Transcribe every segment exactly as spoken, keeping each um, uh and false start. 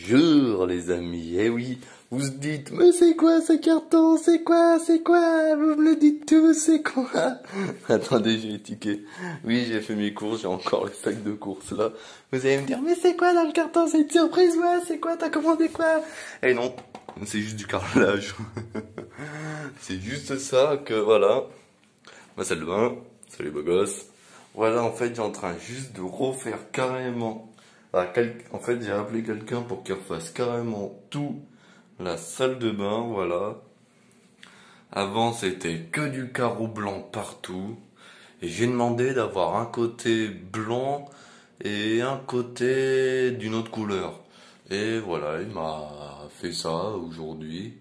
Bonjour les amis, eh oui, vous vous dites, mais c'est quoi ce carton, c'est quoi, c'est quoi, vous me le dites tous, c'est quoi? Attendez, j'ai étiqué, oui j'ai fait mes courses, j'ai encore le sac de courses là, vous allez me dire, mais c'est quoi dans le carton, c'est une surprise, ouais, c'est quoi, t'as commandé quoi? Eh non, c'est juste du carrelage, c'est juste ça que voilà, ma salle de bain, salut beau gosse, voilà en fait j'ai en train juste de refaire carrément. En fait, j'ai appelé quelqu'un pour qu'il refasse carrément tout la salle de bain, voilà. Avant, c'était que du carreau blanc partout. Et j'ai demandé d'avoir un côté blanc et un côté d'une autre couleur. Et voilà, il m'a fait ça aujourd'hui.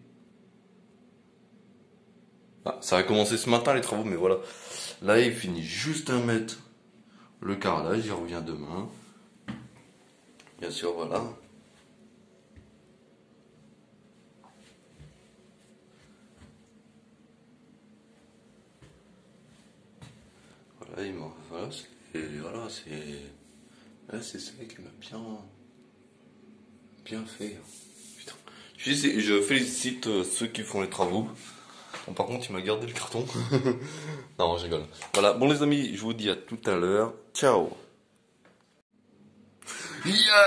Ah, ça a commencé ce matin les travaux, mais voilà. Là, il finit juste à mettre le carrelage, il revient demain. Bien sûr, voilà. Voilà, il m'a. Voilà, c'est. Voilà, c'est. Là, c'est ça qui m'a bien. Bien fait. Putain. Je, je félicite ceux qui font les travaux. Bon, par contre, il m'a gardé le carton. Non, je rigole. Voilà, bon, les amis, je vous dis à tout à l'heure. Ciao. Yeah.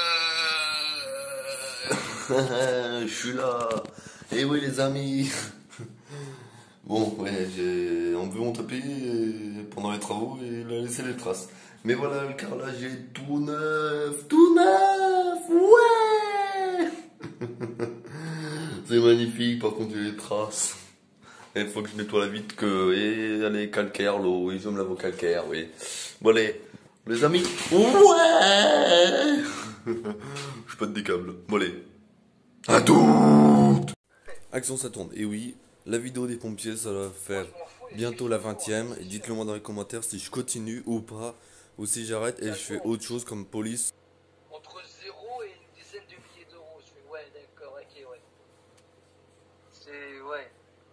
Je suis là. Et oui, les amis. Bon, ouais, j'ai enlevé mon tapis pendant les travaux et il a laissé les traces. Mais voilà, le carrelage est tout neuf, tout neuf, ouais. C'est magnifique, par contre, il y a les traces. Il faut que je nettoie la vitre que, et allez, calcaire, l'eau, oui, je me lave au calcaire, oui. Bon, allez, les amis, ouais. Je pète des câbles, bon, allez. À toutes. Action, ça tourne, et oui. La vidéo des pompiers, ça va faire bientôt la vingtième. Et dites-le moi dans les commentaires si je continue ou pas. Ou si j'arrête et je fais autre chose comme police. Entre zéro et une dizaine de milliers d'euros. Je fais ouais, d'accord, ok, ouais. C'est ouais.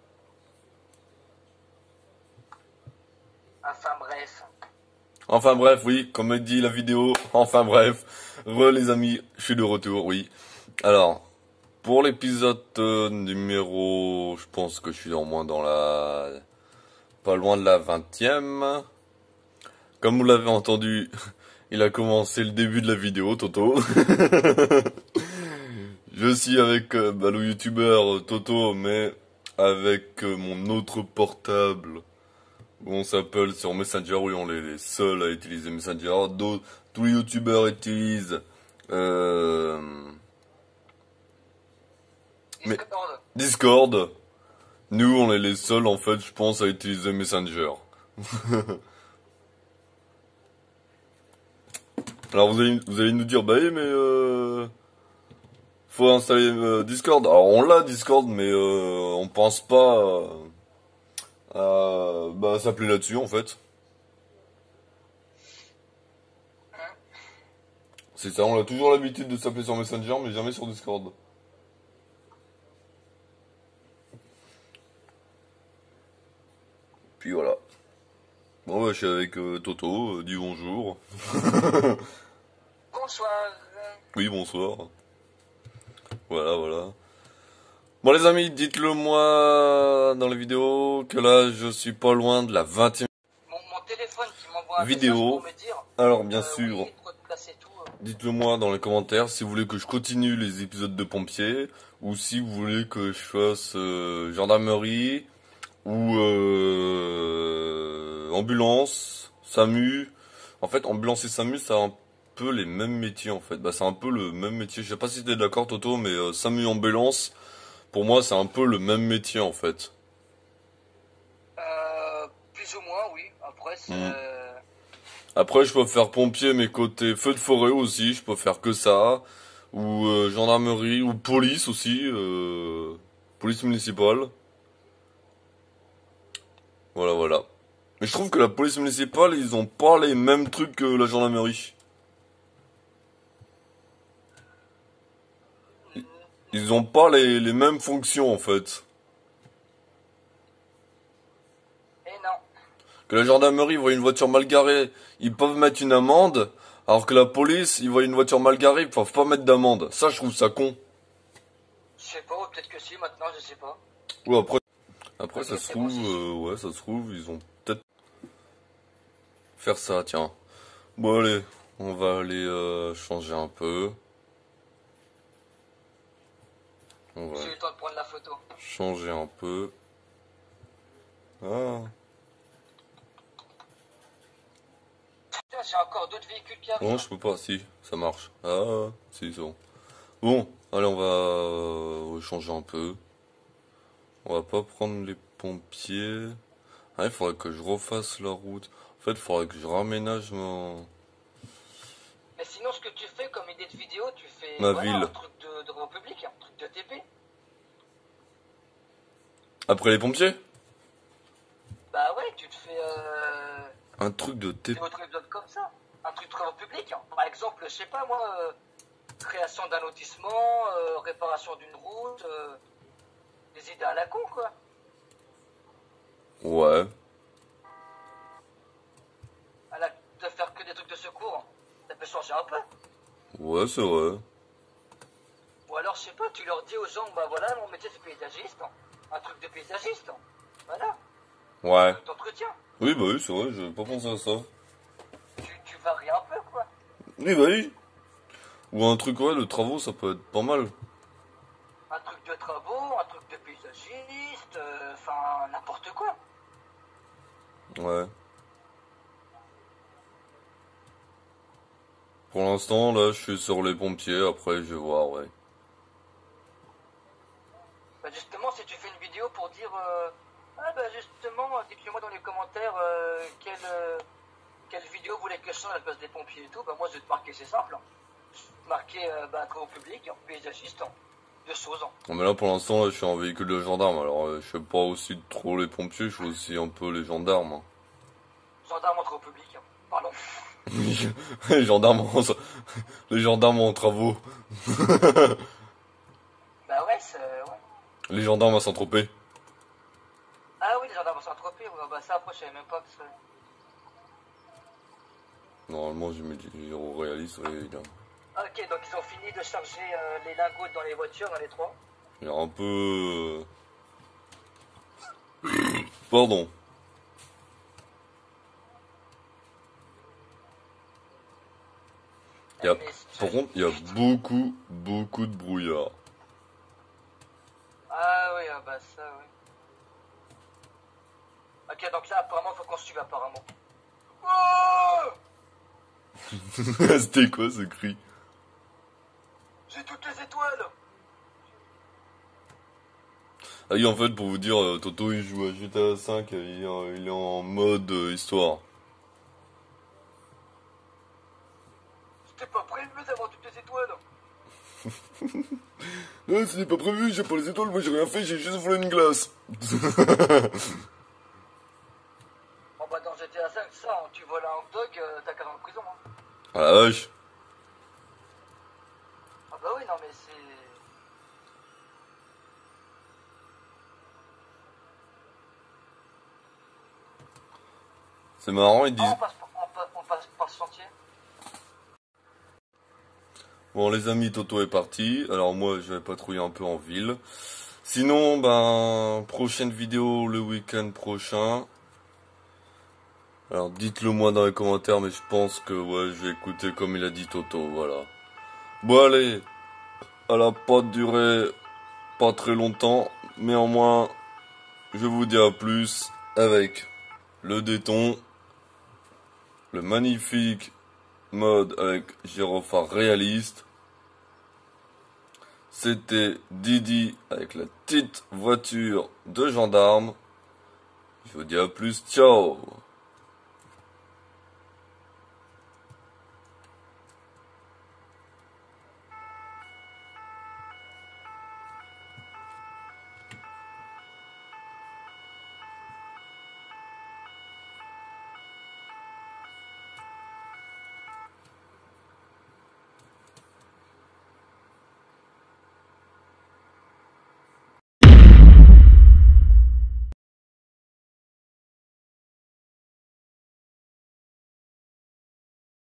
Enfin bref. Enfin bref, oui, comme dit la vidéo. Enfin bref. Re les amis, je suis de retour, oui. Alors. Pour l'épisode euh, numéro, je pense que je suis au moins dans la, pas loin de la vingtième. Comme vous l'avez entendu, il a commencé le début de la vidéo, Toto. Je suis avec euh, bah, le youtubeur Toto, mais avec euh, mon autre portable, où on s'appelle sur Messenger, oui, on est les seuls à utiliser Messenger. D'autres, tous les youtubeurs utilisent... Euh, Mais Discord, nous on est les seuls en fait, je pense, à utiliser Messenger. Alors vous allez, vous allez nous dire, bah oui mais euh, faut installer euh, Discord. Alors on l'a Discord, mais euh, on pense pas à, à bah, s'appeler là-dessus en fait. C'est ça, on a toujours l'habitude de s'appeler sur Messenger, mais jamais sur Discord. Puis voilà. Bon, bah, je suis avec euh, Toto, euh, dis bonjour. Bonsoir. Oui, bonsoir. Voilà, voilà. Bon, les amis, dites-le moi dans les vidéos que là, je suis pas loin de la vingtième Mon, mon téléphone qui m'envoie un vidéo. message pour me dire. Alors, bien euh, sûr, oui, placer tout, euh. dites-le moi dans les commentaires si vous voulez que je continue les épisodes de pompiers ou si vous voulez que je fasse euh, gendarmerie ou euh, ambulance, SAMU. En fait, ambulance et SAMU, c'est un peu les mêmes métiers en fait. Bah, c'est un peu le même métier. Je sais pas si t'es d'accord, Toto, mais euh, SAMU, ambulance, pour moi, c'est un peu le même métier en fait. Euh, plus ou moins, oui. Après, c'est. Mm. Après, je peux faire pompier, mais côté feu de forêt aussi, je peux faire que ça. Ou euh, gendarmerie, ou police aussi, euh, police municipale. Voilà, voilà. Mais je trouve que la police municipale, ils ont pas les mêmes trucs que la gendarmerie. Ils ont pas les, les mêmes fonctions, en fait. Et non. Que la gendarmerie voit une voiture mal garée, ils peuvent mettre une amende. Alors que la police, ils voient une voiture mal garée, ils peuvent pas mettre d'amende. Ça, je trouve ça con. Je sais pas, ou peut-être que si, maintenant, je sais pas. Ou après, après ça Ok, se c'est bon, trouve, c'est euh, ouais, ça se trouve, ils ont peut-être faire ça, tiens. Bon, allez, on va aller euh, changer un peu. On va J'ai eu le temps de prendre la photo. changer un peu. Ah. Putain, j'ai encore d'autres véhicules qui arrivent. Non, je peux pas, si, ça marche. Ah, si, c'est bon. Bon, allez, on va euh, changer un peu. On va pas prendre les pompiers. Ah, il faudrait que je refasse la route. En fait, il faudrait que je raménage mon... Mais sinon, ce que tu fais comme idée de vidéo, tu fais ma voilà, ville. un truc de, de République, un truc de T P. Après les pompiers? Bah ouais, tu te fais euh, Un truc de T... des autres épisodes comme ça. Un truc de République. Par exemple, je sais pas moi, euh, création d'un lotissement, euh, réparation d'une route, euh, des idées à la con quoi. Ouais. À la, de faire que des trucs de secours, ça peut changer un peu. Ouais, c'est vrai. Ou alors, je sais pas, tu leur dis aux gens, bah voilà, mon métier c'est paysagiste. Un truc de paysagiste. Voilà. Ouais. T'entretiens. Oui, bah oui, c'est vrai, j'avais pas pensé à ça. Tu, tu varies un peu quoi. Oui, bah oui. Ou un truc, ouais, de travaux, ça peut être pas mal. Un truc de travaux, un truc de paysagiste, euh, enfin n'importe quoi. Ouais. Pour l'instant, là, je suis sur les pompiers, après, je vais voir, ouais. Bah justement, si tu fais une vidéo pour dire, euh, ah bah justement, euh, dites-le moi dans les commentaires euh, quelle, euh, quelle vidéo vous voulez que je change à la place des pompiers et tout, bah moi je vais te marquer, c'est simple. Je vais te marquer euh, bah, travaux publics, paysagiste, deux choses. Non, mais là, pour l'instant, là, je suis en véhicule de gendarme, alors euh, je fais pas aussi trop les pompiers, je fais aussi un peu les gendarmes. Hein. Gendarme en travaux publics, pardon. les gendarmes en... les gendarmes en travaux. Bah ouais, c'est... Ouais. Les gendarmes à Saint-Tropez. Ah oui, les gendarmes en Saint-Tropez, ouais, bah ça après je savais même pas que c'est... Normalement, j'ai mis du zéro réaliste, ouais, évidemment. Ok, donc ils ont fini de charger euh, les lingots dans les voitures, dans les trois. Il y a un peu... Pardon. Il y a... Par contre, il y a beaucoup, beaucoup de brouillard. Ah oui, ah bah ça, oui. Ok, donc là, apparemment, faut qu'on suive, apparemment. Oh C'était quoi ce cri? J'ai toutes les étoiles. Ah oui, en fait, pour vous dire, euh, Toto, il joue à G T A cinq, il est, euh, il est en mode euh, histoire. C'était pas prévu d'avoir toutes les étoiles. Non, ce n'est pas prévu, j'ai pas les étoiles, moi j'ai rien fait, j'ai juste volé une glace. Bon bah dans G T A cinq, ça, hein, tu voles un hot dog, euh, t'as qu'à aller en prison. Hein. Ah la vache. Ah bah oui, non mais c'est... C'est marrant, ils Ah, disent... on passe, par, on, pa- on passe par ce chantier. Bon, les amis, Toto est parti, alors moi je vais patrouiller un peu en ville. Sinon, ben, prochaine vidéo le week-end prochain. Alors dites-le moi dans les commentaires, mais je pense que ouais, je vais écouter comme il a dit Toto, voilà. Bon allez, elle a pas duré pas très longtemps, néanmoins, je vous dis à plus avec le déton, le magnifique mode avec gyrophare réaliste. C'était Didi avec la petite voiture de gendarme. Je vous dis à plus, ciao!